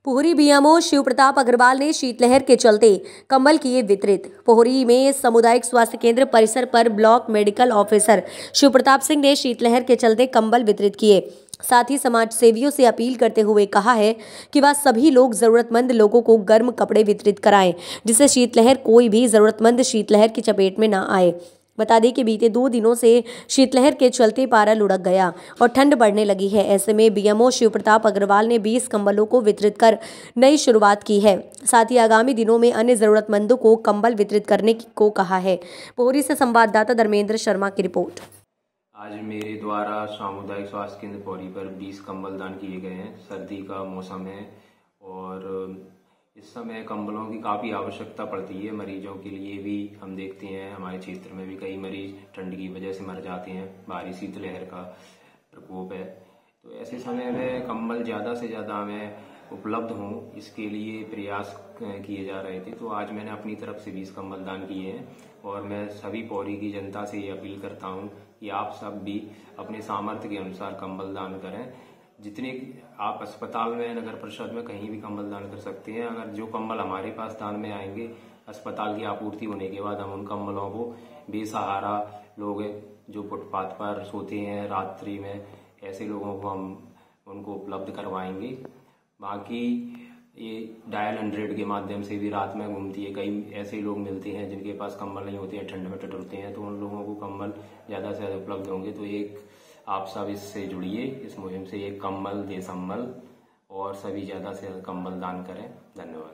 Pohri BMO Shiv Pratap Agrawal ने शीतलहर के चलते कंबल किए वितरित। पोहरी में सामुदायिक स्वास्थ्य केंद्र परिसर पर block medical officer Shiv Pratap Singh ने शीतलहर के चलते कंबल वितरित किए। साथ ही समाज सेवियों से अपील करते हुए कहा है कि वह सभी लोग जरूरतमंद लोगों को गर्म कपड़े वितरित कराएं, जिससे शीतलहर कोई भी जरूरतमंद शीतलहर की चपेट में न आए। बता दें कि बीते 2 दिनों से शीतलहर के चलते पारा लुढ़क गया और ठंड बढ़ने लगी है। ऐसे में बीएमओ शिव प्रताप अग्रवाल ने 20 कंबलों को वितरित कर नई शुरुआत की है। साथ ही आगामी दिनों में अन्य जरूरतमंदों को कंबल वितरित करने को कहा है। पोहरी से संवाददाता धर्मेंद्र शर्मा की रिपोर्ट। आज मेरे द्वारा सामुदायिक स्वास्थ्य केंद्र पोहरी पर 20 कंबल दान किए गए हैं। सर्दी का मौसम है और इस समय कंबलों की काफ़ी आवश्यकता पड़ती है। मरीजों के लिए भी हम देखते हैं, हमारे क्षेत्र में भी कई मरीज ठंड की वजह से मर जाते हैं। भारी शीतलहर का प्रकोप है, तो ऐसे समय में कंबल ज़्यादा से ज़्यादा हमें उपलब्ध हों, इसके लिए प्रयास किए जा रहे थे। तो आज मैंने अपनी तरफ से 20 कंबल दान किए हैं और मैं सभी पोहरी की जनता से ये अपील करता हूँ कि आप सब भी अपने सामर्थ्य के अनुसार कंबल दान करें। जितने आप अस्पताल में, नगर परिषद में कहीं भी कंबल दान कर सकते हैं। अगर जो कंबल हमारे पास दान में आएंगे, अस्पताल की आपूर्ति होने के बाद हम उन कंबलों को बेसहारा लोग जो फुटपाथ पर सोते हैं रात्रि में, ऐसे लोगों को हम उनको उपलब्ध करवाएंगे। बाकी ये डायल 100 के माध्यम से भी रात में घूमती है। कई ऐसे लोग मिलते हैं जिनके पास कंबल नहीं होते हैं, ठंड में टटोलते हैं, तो उन लोगों को कंबल ज़्यादा से ज़्यादा उपलब्ध होंगे। तो एक आप सब इससे जुड़िए, इस मुहिम से। एक कंबल दे संबल और सभी ज़्यादा से ज़्यादा कंबल दान करें। धन्यवाद।